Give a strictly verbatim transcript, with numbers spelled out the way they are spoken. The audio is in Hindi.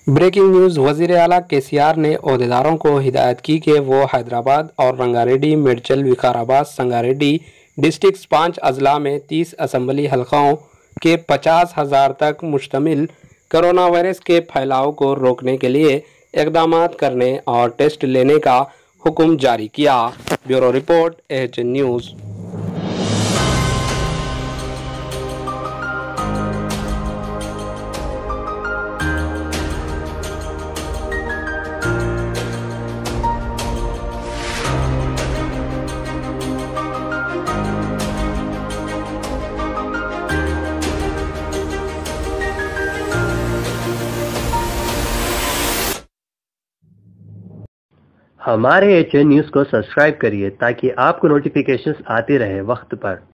Breaking news. वज़ीर आला के सी आर ने ओहदेदारों को हिदायत की कि वो हैदराबाद और रंगारेड्डी, मेडचल, विकाराबाद, संगारेड्डी डिस्ट्रिक्ट पाँच अजला में तीस असम्बली हलकों के पचास हज़ार तक मुश्तमिल कोरोना वायरस के फैलाव को रोकने के लिए इकदाम करने और टेस्ट लेने का हुक्म जारी किया। Bureau report, H N news. हमारे एच एन न्यूज़ को सब्सक्राइब करिए ताकि आपको नोटिफिकेशंस आती रहे वक्त पर।